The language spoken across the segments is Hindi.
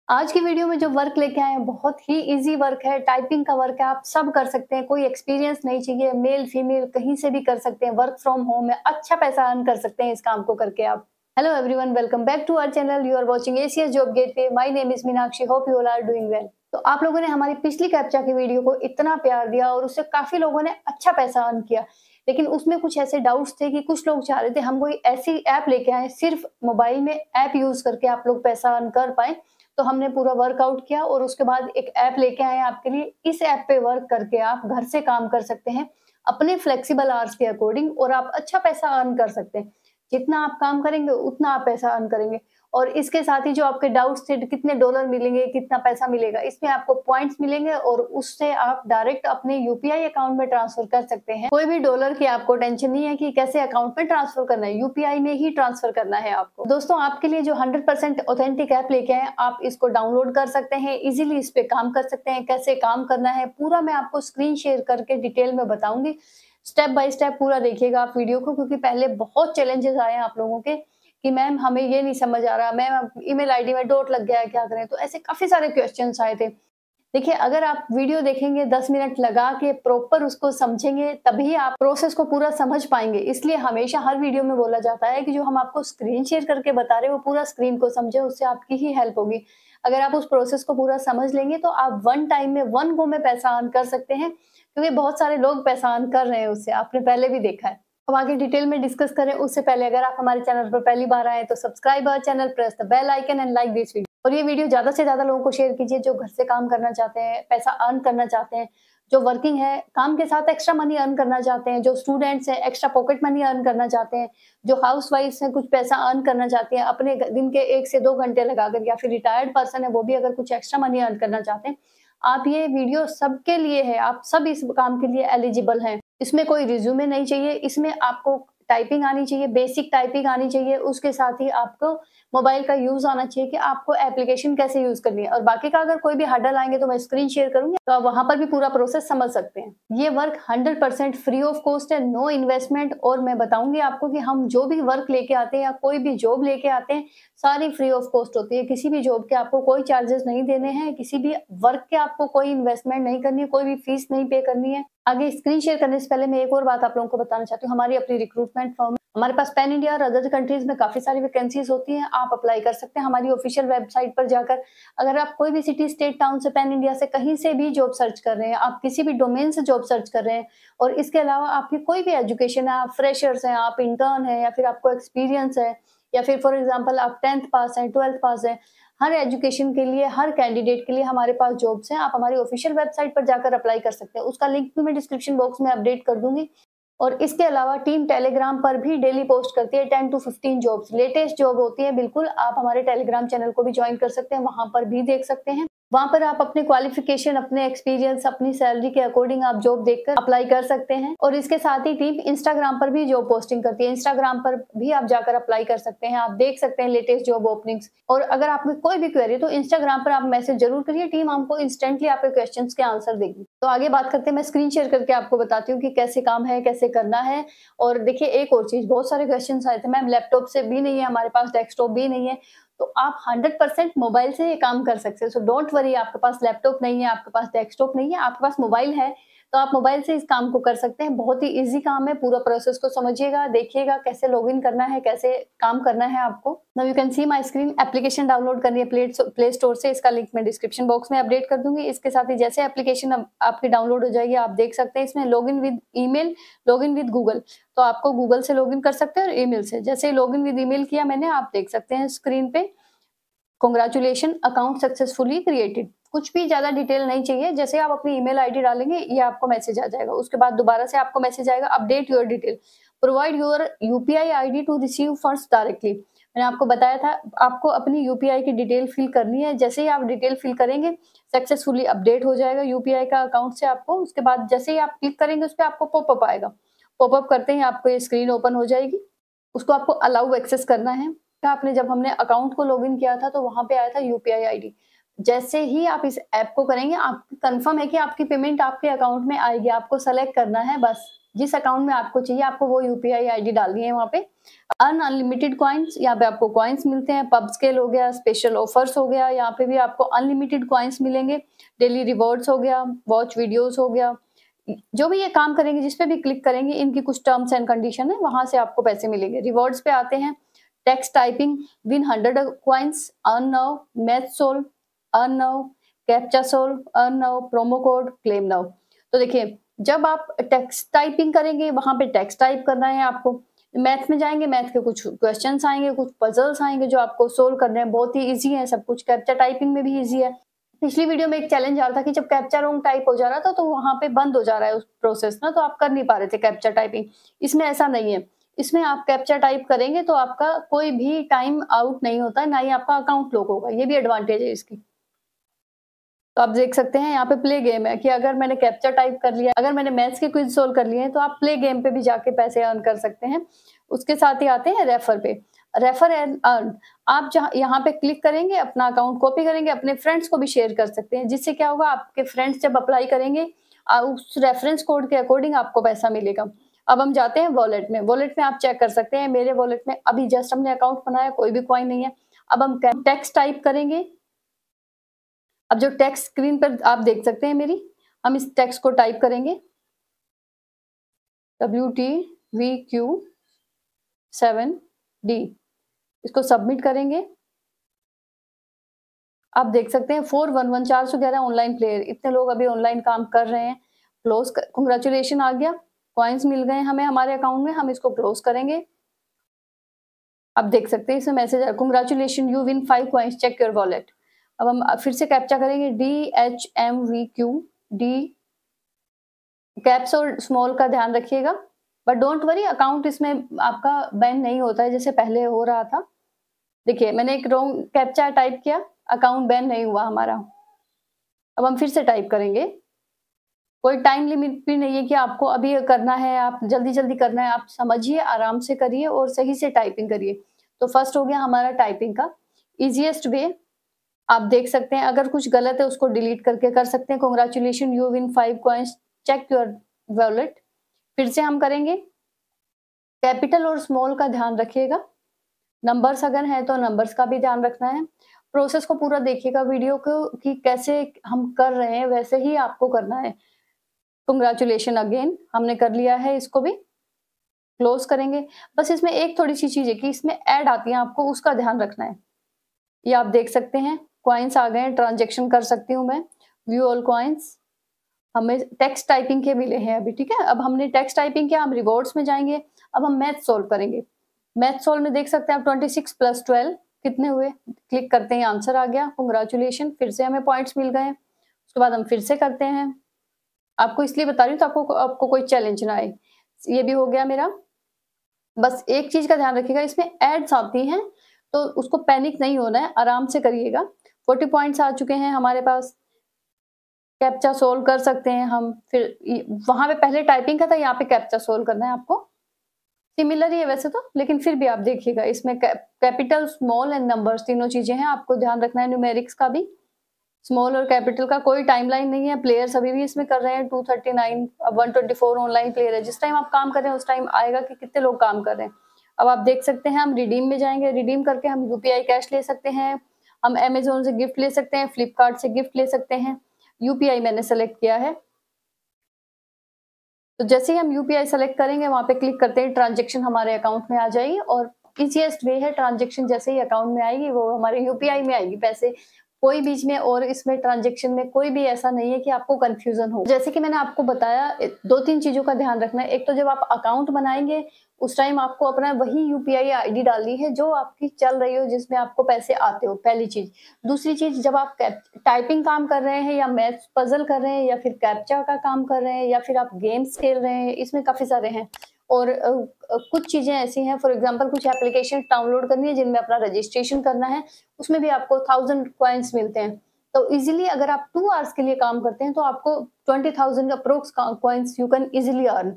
आज की वीडियो में जो वर्क लेके आए हैं बहुत ही इजी वर्क है, टाइपिंग का वर्क है, आप सब कर सकते हैं, कोई एक्सपीरियंस नहीं चाहिए, मेल फीमेल कहीं से भी कर सकते हैं, वर्क फ्रॉम होम है, अच्छा पैसा अर्न कर सकते हैं इस काम को करके आप। Hello everyone, welcome back to our channel. You are watching ACS job gateway. My name is Meenakshi, hope you all are doing well. तो आप लोगों ने हमारी पिछली कैप्चा की वीडियो को इतना प्यार दिया और उससे काफी लोगों ने अच्छा पैसा अर्न किया, लेकिन उसमें कुछ ऐसे डाउट्स थे कि कुछ लोग चाह रहे थे हम कोई ऐसी ऐप लेके आए सिर्फ मोबाइल में ऐप यूज करके आप लोग पैसा अर्न कर पाए। तो हमने पूरा वर्कआउट किया और उसके बाद एक ऐप लेके आए हैं आपके लिए। इस ऐप पे वर्क करके आप घर से काम कर सकते हैं अपने फ्लेक्सिबल आवर्स के अकॉर्डिंग और आप अच्छा पैसा अर्न कर सकते हैं। जितना आप काम करेंगे उतना आप पैसा अर्न करेंगे। और इसके साथ ही जो आपके डाउट्स थे, कितने डॉलर मिलेंगे, कितना पैसा मिलेगा, इसमें आपको पॉइंट्स मिलेंगे और उससे आप डायरेक्ट अपने यूपीआई अकाउंट में ट्रांसफर कर सकते हैं। कोई भी डॉलर की आपको टेंशन नहीं है कि कैसे अकाउंट में ट्रांसफर करना है, यूपीआई में ही ट्रांसफर करना है आपको। दोस्तों, आपके लिए जो 100% ऑथेंटिक ऐप लेके आए, आप इसको डाउनलोड कर सकते हैं, इजीली इस पे काम कर सकते हैं। कैसे काम करना है पूरा मैं आपको स्क्रीन शेयर करके डिटेल में बताऊंगी। स्टेप बाय स्टेप पूरा देखिएगा आप वीडियो को, क्योंकि पहले बहुत चैलेंजेस आए हैं आप लोगों के कि मैम हमें ये नहीं समझ आ रहा, मैम ईमेल आईडी में डॉट लग गया है, क्या करें। तो ऐसे काफी सारे क्वेश्चंस आए थे। देखिए, अगर आप वीडियो देखेंगे 10 मिनट लगा के प्रॉपर उसको समझेंगे तभी आप प्रोसेस को पूरा समझ पाएंगे। इसलिए हमेशा हर वीडियो में बोला जाता है कि जो हम आपको स्क्रीन शेयर करके बता रहे हैं वो पूरा स्क्रीन को समझे, उससे आपकी ही हेल्प होगी। अगर आप उस प्रोसेस को पूरा समझ लेंगे तो आप वन टाइम में वन गो में पैसा अर्न कर सकते हैं, क्योंकि बहुत सारे लोग पैसा अर्न कर रहे हैं उससे, आपने पहले भी देखा है। अब आगे डिटेल में डिस्कस करें उससे पहले अगर आप हमारे चैनल पर पहली बार आए तो subscribe our channel, press the bell icon and like this video. और ये वीडियो ज्यादा से ज्यादा लोगों को शेयर कीजिए जो घर से काम करना चाहते हैं, पैसा अर्न करना चाहते हैं, जो वर्किंग है, काम के साथ एक्स्ट्रा मनी अर्न करना चाहते हैं, जो स्टूडेंट्स हैं एक्स्ट्रा पॉकेट मनी अर्न करना चाहते हैं, जो हाउस वाइफ्स हैं कुछ पैसा अर्न करना चाहती हैं अपने दिन के 1 से 2 घंटे लगाकर, या फिर रिटायर्ड पर्सन है वो भी अगर कुछ एक्स्ट्रा मनी अर्न करना चाहते हैं। आप ये वीडियो सबके लिए है, आप सब इस काम के लिए एलिजिबल हैं। इसमें कोई रिज्यूमे नहीं चाहिए, इसमें आपको टाइपिंग आनी चाहिए, बेसिक टाइपिंग आनी चाहिए, उसके साथ ही आपको मोबाइल का यूज आना चाहिए कि आपको एप्लीकेशन कैसे यूज करनी है। और बाकी का अगर कोई भी हर्डल आएंगे तो मैं स्क्रीन शेयर करूंगी, तो आप वहां पर भी पूरा प्रोसेस समझ सकते हैं। ये वर्क 100% फ्री ऑफ कॉस्ट है, नो इन्वेस्टमेंट। और मैं बताऊंगी आपको कि हम जो भी वर्क लेके आते हैं या कोई भी जॉब लेके आते हैं सारी फ्री ऑफ कॉस्ट होती है। किसी भी जॉब के आपको कोई चार्जेस नहीं देने हैं, किसी भी वर्क के आपको कोई इन्वेस्टमेंट नहीं करनी है, कोई भी फीस नहीं पे करनी है। आगे स्क्रीन शेयर करने से पहले मैं एक और बात आप लोगों को बताना चाहती हूँ। हमारी अपनी रिक्रूटमेंट फर्म, हमारे पास पैन इंडिया और अदर कंट्रीज में काफी सारी वैकेंसीज होती हैं, आप अप्लाई कर सकते हैं हमारी ऑफिशियल वेबसाइट पर जाकर। अगर आप कोई भी सिटी, स्टेट, टाउन से, पैन इंडिया से कहीं से भी जॉब सर्च कर रहे हैं, आप किसी भी डोमेन से जॉब सर्च कर रहे हैं, और इसके अलावा आपकी कोई भी एजुकेशन है, आप फ्रेशर्स हैं, आप इंटर्न है, या फिर आपको एक्सपीरियंस है, या फिर फॉर एग्जाम्पल आप 10th पास हैं, 12th पास हैं, हर एजुकेशन के लिए, हर कैंडिडेट के लिए हमारे पास जॉब्स हैं। आप हमारी ऑफिशियल वेबसाइट पर जाकर अप्लाई कर सकते हैं, उसका लिंक भी मैं डिस्क्रिप्शन बॉक्स में अपडेट कर दूंगी। और इसके अलावा टीम टेलीग्राम पर भी डेली पोस्ट करती है 10 to 15 जॉब्स, लेटेस्ट जॉब होती है बिल्कुल। आप हमारे टेलीग्राम चैनल को भी ज्वाइन कर सकते हैं, वहां पर भी देख सकते हैं। वहां पर आप अपने क्वालिफिकेशन, अपने एक्सपीरियंस, अपनी सैलरी के अकॉर्डिंग आप जॉब देखकर अप्लाई कर सकते हैं। और इसके साथ ही टीम इंस्टाग्राम पर भी जॉब पोस्टिंग करती है, इंस्टाग्राम पर भी आप जाकर अप्लाई कर सकते हैं, आप देख सकते हैं लेटेस्ट जॉब ओपनिंग्स। और अगर आपको कोई भी क्वेरी तो इंस्टाग्राम पर आप मैसेज जरूर करिए, टीम हमको इंस्टेंटली आपके क्वेश्चंस के आंसर देगी। तो आगे बात करते हैं, मैं स्क्रीन शेयर करके आपको बताती हूँ कि कैसे काम है, कैसे करना है। और देखिए एक और चीज, बहुत सारे क्वेश्चन आए थे, मैम लैपटॉप से भी नहीं है हमारे पास, डेस्कटॉप भी नहीं है, तो आप 100% मोबाइल से ये काम कर सकते हैं। सो डोंट वरी, आपके पास लैपटॉप नहीं है, आपके पास डेस्कटॉप नहीं है, आपके पास मोबाइल है, तो आप मोबाइल से इस काम को कर सकते हैं। बहुत ही इजी काम है, पूरा प्रोसेस को समझिएगा, देखिएगा कैसे लॉगिन करना है, कैसे काम करना है आपको। Now you can see my screen. Application download करनी है प्ले स्टोर से, इसका लिंक मैं डिस्क्रिप्शन बॉक्स में अपडेट कर दूंगी। इसके साथ ही जैसे एप्लीकेशन आपकी डाउनलोड हो जाएगी, आप देख सकते हैं इसमें login with email, login with Google. तो आपको गूगल से लॉगिन कर सकते हैं और ईमेल से। जैसे लॉगिन विद ईमेल किया मैंने, आप देख सकते हैं स्क्रीन पे, कांग्रेचुलेशन, अकाउंट सक्सेसफुली क्रिएटेड। कुछ भी ज्यादा डिटेल नहीं चाहिए, जैसे आप अपनी ईमेल आईडी डालेंगे ये आपको मैसेज आ जाएगा। उसके बाद दोबारा से आपको मैसेज आएगा, update your detail, provide your UPI ID to receive funds directly. मैंने आपको बताया था आपको अपनी यूपीआई की डिटेल फिल करनी है। जैसे ही आप डिटेल फिल करेंगे सक्सेसफुली अपडेट हो जाएगा यूपीआई का अकाउंट से आपको। उसके बाद जैसे ही आप क्लिक करेंगे उस पर आपको पॉपअप आएगा, पॉपअप करते ही आपको ये स्क्रीन ओपन हो जाएगी। उसको आपको अलाउ एक्सेस करना है। आपने जब हमने अकाउंट को लॉगिन किया था तो वहां पे आया था यूपीआई आईडी, जैसे ही आप इस ऐप को करेंगे, आप कंफर्म है कि आपकी पेमेंट आपके अकाउंट में आएगी। आपको सेलेक्ट करना है बस, जिस अकाउंट में आपको चाहिए, आपको वो यूपीआई आईडी डालनी है वहाँ पे। अर्न अनलिमिटेड कॉइन्स, यहाँ पे आपको कॉइन्स मिलते हैं, पब स्केल हो गया, स्पेशल ऑफर्स हो गया, यहाँ पे भी आपको अनलिमिटेड कॉइन्स मिलेंगे, डेली रिवॉर्ड्स हो गया, वॉच वीडियोस हो गया। जो भी ये काम करेंगे, जिस पे भी क्लिक करेंगे, इनकी कुछ टर्म्स एंड कंडीशन है, वहां से आपको पैसे मिलेंगे। रिवॉर्ड्स पे आते हैं, text typing, win 100 coins, earn now, math solve, earn now, captcha solve, earn now, promo code, claim now. तो देखिए, जब आप टेक्स्ट टाइपिंग करेंगे, वहां पे टेक्स्ट टाइप करना है आपको। मैथ में जाएंगे, मैथ के कुछ क्वेश्चंस आएंगे, कुछ पजल्स आएंगे जो आपको सोल्व करने हैं। बहुत ही इजी है सब कुछ, कैप्चा टाइपिंग में भी इजी है। पिछली वीडियो में एक चैलेंज आ रहा था कि जब कैप्चा रॉन्ग टाइप हो जा रहा था तो वहां पे बंद हो जा रहा है उस प्रोसेस ना, तो आप कर नहीं पा रहे थे कैप्चा टाइपिंग। इसमें ऐसा नहीं है, इसमें आप कैप्चा टाइप करेंगे तो आपका कोई भी टाइम आउट नहीं होता है, ना ही आपका अकाउंट लॉक होगा। ये भी एडवांटेज है इसकी। तो आप देख सकते हैं यहाँ पे प्ले गेम है कि अगर मैंने कैप्चा टाइप कर लिया, अगर मैंने मैथ्स के क्विज सोल्व कर लिए हैं, तो आप प्ले गेम पे भी जाके पैसे अर्न कर सकते हैं। उसके साथ ही आते हैं रेफर पे, रेफर एंड अर्न। आप जहाँ यहाँ पे क्लिक करेंगे, अपना अकाउंट कॉपी करेंगे, अपने फ्रेंड्स को भी शेयर कर सकते हैं, जिससे क्या होगा, आपके फ्रेंड्स जब अप्लाई करेंगे, उस रेफरेंस कोड के अकॉर्डिंग आपको पैसा मिलेगा। अब हम जाते हैं वॉलेट में। वॉलेट में आप चेक कर सकते हैं, मेरे वॉलेट में अभी जस्ट हमने अकाउंट बनाया, कोई भी कॉइन नहीं है। अब हम टेक्स्ट टाइप करेंगे। अब जो टेक्स्ट स्क्रीन पर आप देख सकते हैं मेरी, हम इस टेक्स्ट को टाइप करेंगे, WTVQ7D, इसको सबमिट करेंगे। आप देख सकते हैं 411 411 ऑनलाइन प्लेयर, इतने लोग अभी ऑनलाइन काम कर रहे हैं। क्लोज, कंग्रेचुलेशन आ गया, कॉइन्स मिल गए हमें हमारे अकाउंट में। हम इसको क्लोज करेंगे। आप देख सकते हैं इसमें मैसेज है, congratulation you win 5 coins, check your wallet. अब हम फिर से कैप्चा करेंगे, DHMVQD, कैप्स और स्मॉल का ध्यान रखिएगा, बट डोंट वरी, अकाउंट इसमें आपका बैन नहीं होता है जैसे पहले हो रहा था। देखिए, मैंने एक रॉन्ग कैप्चा टाइप किया, अकाउंट बैन नहीं हुआ हमारा। अब हम फिर से टाइप करेंगे। कोई टाइम लिमिट भी नहीं है कि आपको अभी करना है, आप जल्दी जल्दी करना है। आप समझिए, आराम से करिए और सही से टाइपिंग करिए। तो फर्स्ट हो गया हमारा टाइपिंग का इजीएस्ट वे। आप देख सकते हैं, अगर कुछ गलत है उसको डिलीट करके कर सकते हैं। Congratulation you win 5 coins, check your wallet. फिर से हम करेंगे, कैपिटल और स्मॉल का ध्यान रखिएगा। नंबर्स अगर है तो नंबर्स का भी ध्यान रखना है। प्रोसेस को पूरा देखिएगा वीडियो को कि कैसे हम कर रहे हैं, वैसे ही आपको करना है। कांग्रेचुलेशन अगेन, हमने कर लिया है, इसको भी क्लोज करेंगे। बस इसमें एक थोड़ी सी चीज है कि इसमें ऐड आती है, आपको उसका ध्यान रखना है। ये आप देख सकते हैं, कॉइन्स आ गए हैं, ट्रांजेक्शन कर सकती हूँ मैं, व्यू ऑल कॉइन्स। हमें टेक्स्ट टाइपिंग के मिले हैं अभी, ठीक है। अब हमने टेक्स्ट टाइपिंग किया, हम रिवॉर्ड्स में जाएंगे। अब हम मैथ सोल्व करेंगे। मैथ सोल्व में देख सकते हैं आप 26 + 12 कितने हुए, क्लिक करते हैं, आंसर आ गया, कांग्रेचुलेशन। फिर से हमें पॉइंट्स मिल गए। उसके बाद हम फिर से करते हैं। आपको इसलिए बता रही हूँ तो आपको कोई चैलेंज ना आए। ये भी हो गया मेरा। बस एक चीज का ध्यान रखिएगा, इसमें एड्स आती हैं तो उसको पैनिक नहीं होना है, आराम से करिएगा। 40 पॉइंट्स आ चुके हैं हमारे पास। कैप्चा सोल्व कर सकते हैं हम। फिर वहां पे पहले टाइपिंग का था, यहाँ पे कैप्चा सोल्व करना है आपको। सिमिलर ही है वैसे तो, लेकिन फिर भी आप देखिएगा, इसमें कैपिटल, स्मॉल एंड नंबर्स तीनों चीजें हैं, आपको ध्यान रखना है। न्यूमेरिक्स का भी, स्मॉल और कैपिटल का कोई टाइमलाइन नहीं है। प्लेयर्स अभी भी इसमें कर रहे हैं 239, अब 124 ऑनलाइन प्लेयर है। जिस टाइम आप काम कर रहे हैं उस टाइम आएगा कि कितने लोग काम कर रहे हैं। अब आप देख सकते हैं, हम रिडीम में जाएंगे। रिडीम करके हम यूपीआई कैश ले सकते हैं, हम अमेजोन से गिफ्ट ले सकते हैं, फ्लिपकार्ट से गिफ्ट ले सकते हैं। यूपीआई मैंने सेलेक्ट किया है, तो जैसे ही हम यूपीआई सेलेक्ट करेंगे, वहां पे क्लिक करते हैं, ट्रांजेक्शन हमारे अकाउंट में आ जाएगी। और इजीएस्ट वे है, ट्रांजेक्शन जैसे ही अकाउंट में आएगी वो हमारे यूपीआई में आएगी पैसे। कोई बीच में और इसमें ट्रांजेक्शन में कोई भी ऐसा नहीं है कि आपको कंफ्यूजन हो। जैसे कि मैंने आपको बताया, 2-3 चीजों का ध्यान रखना है। एक तो जब आप अकाउंट बनाएंगे उस टाइम आपको अपना वही यूपीआई आईडी डालनी है जो आपकी चल रही हो, जिसमें आपको पैसे आते हो, पहली चीज। दूसरी चीज, जब आप टाइपिंग काम कर रहे हैं या मैथ्स पजल कर रहे हैं या फिर कैप्चा का काम कर रहे हैं या फिर आप गेम्स खेल रहे हैं, इसमें काफी सारे हैं। और कुछ चीजें ऐसी हैं, फॉर एग्जांपल कुछ एप्लीकेशन डाउनलोड करनी है जिनमें अपना रजिस्ट्रेशन करना है, उसमें भी आपको 1000 कॉइन्स मिलते हैं। तो इजीली अगर आप 2 आवर्स के लिए काम करते हैं तो आपको 20,000 approx coins you can easily earn.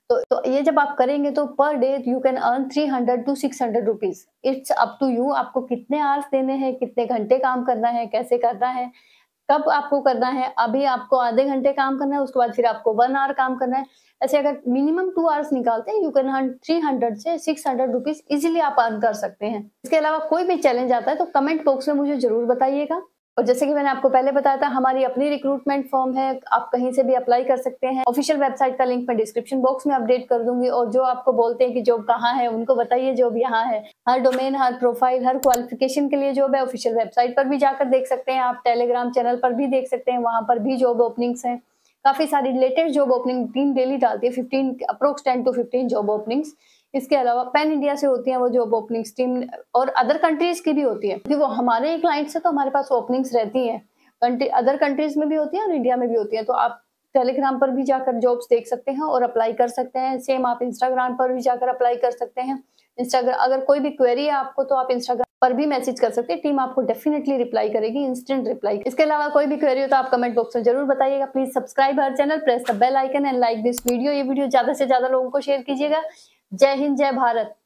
तो ये जब आप करेंगे तो per day you can earn 300 to 600 rupees. It's up to you, आपको कितने आवर्स देने हैं, कितने घंटे काम करना है, कैसे करना है, कब आपको करना है। अभी आपको आधे घंटे काम करना है, उसके बाद फिर आपको 1 आवर काम करना है। ऐसे अगर मिनिमम 2 आवर्स निकालते हैं, यू कैन अर्न 300 से 600 रुपीज इजीली आप अर्न कर सकते हैं। इसके अलावा कोई भी चैलेंज आता है तो कमेंट बॉक्स में मुझे जरूर बताइएगा। और जैसे कि मैंने आपको पहले बताया था, हमारी अपनी रिक्रूटमेंट फॉर्म है, आप कहीं से भी अप्लाई कर सकते हैं। ऑफिशियल वेबसाइट का लिंक मैं डिस्क्रिप्शन बॉक्स में अपडेट कर दूंगी। और जो आपको बोलते हैं कि जॉब कहाँ है, उनको बताइए जॉब यहाँ है। हर डोमेन, हर प्रोफाइल, हर क्वालिफिकेशन के लिए जॉब है। ऑफिशियल वेबसाइट पर भी जाकर देख सकते हैं, आप टेलीग्राम चैनल पर भी देख सकते हैं, वहां पर भी जॉब ओपनिंग्स हैं। काफी सारी latest job opening team daily डालती है, 15 अप्रोक्स 10 टू 15 जॉब ओपनिंग्स। इसके अलावा पैन इंडिया से होती हैं वो जॉब ओपनिंग्स टीम, और अदर कंट्रीज की भी होती है, क्योंकि वो हमारे क्लाइंट्स है तो हमारे पास ओपनिंग्स रहती हैं। अदर कंट्रीज में भी होती है और इंडिया में भी होती है। तो आप टेलीग्राम पर भी जाकर जॉब्स देख सकते हैं और अप्लाई कर सकते हैं। सेम आप इंस्टाग्राम पर भी जाकर अप्लाई कर सकते हैं। इंस्टाग्राम, अगर कोई भी क्वेरी है आपको तो आप इंस्टाग्राम पर भी मैसेज कर सकते हैं, टीम आपको डेफिनेटली रिप्लाई करेगी, इंस्टेंट रिप्लाई। इसके अलावा कोई भी क्वेरी हो तो आप कमेंट बॉक्स में जरूर बताइएगा। Please subscribe our channel, press the bell icon and like this video. ये वीडियो ज्यादा से ज्यादा लोगों को शेयर कीजिएगा। जय हिंद, जय भारत।